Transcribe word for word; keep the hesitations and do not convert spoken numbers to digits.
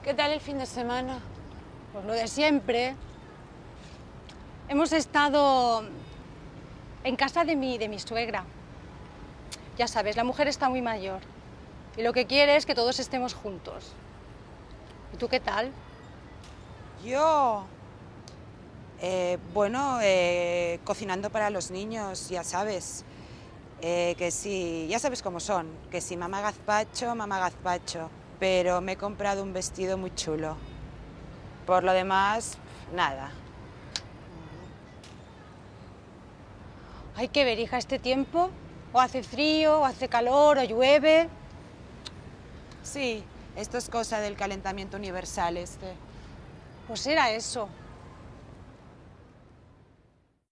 ¿Qué tal el fin de semana? Pues lo de siempre. Hemos estado en casa de mi, de mi suegra. Ya sabes, la mujer está muy mayor y lo que quiere es que todos estemos juntos. ¿Y tú qué tal? Yo, eh, bueno, eh, cocinando para los niños, ya sabes. Eh, que sí, ya sabes cómo son, que si mamá gazpacho, mamá gazpacho. Pero me he comprado un vestido muy chulo. Por lo demás, nada. Hay que ver, hija, este tiempo. O hace frío, o hace calor, o llueve. Sí, esto es cosa del calentamiento universal este. Pues era eso.